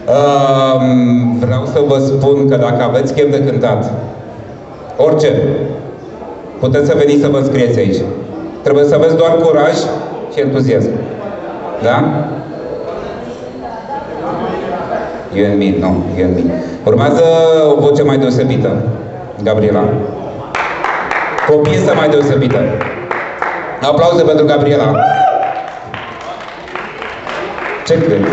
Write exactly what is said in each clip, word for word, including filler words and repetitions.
Uh, vreau să vă spun că dacă aveți chef de cântat, orice, puteți să veniți să vă înscrieți aici. Trebuie să aveți doar curaj și entuziasm. Da? You and me, nu, you and me. Urmează o voce mai deosebită, Gabriela. Cu o piesă mai deosebită. Aplauze pentru Gabriela. Ce cânti?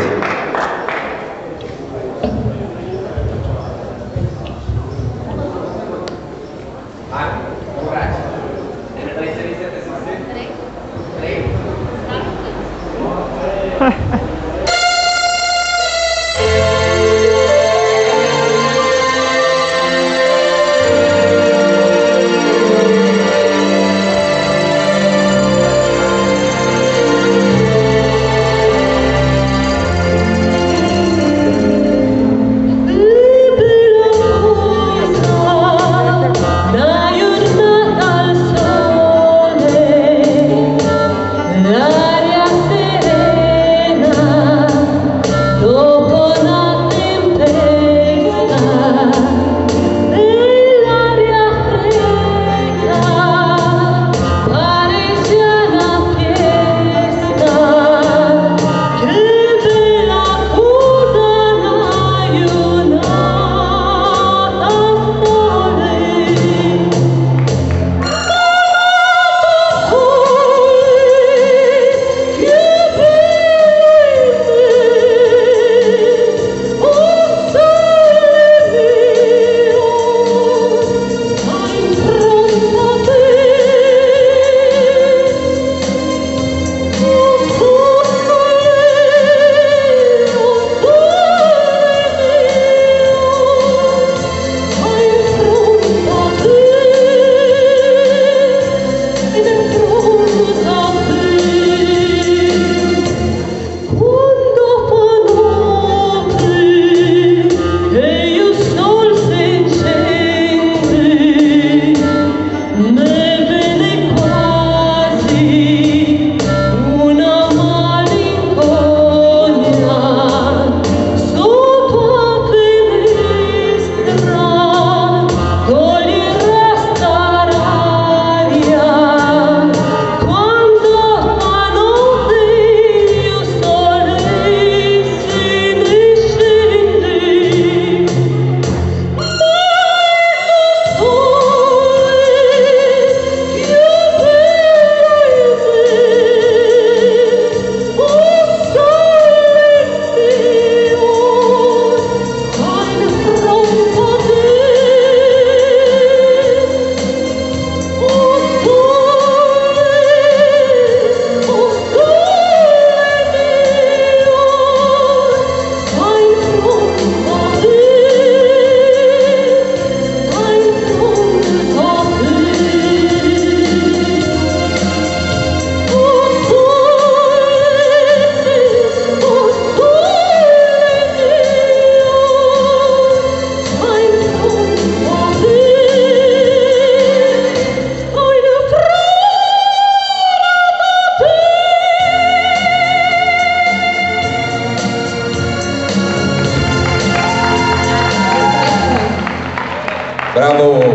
Bravo!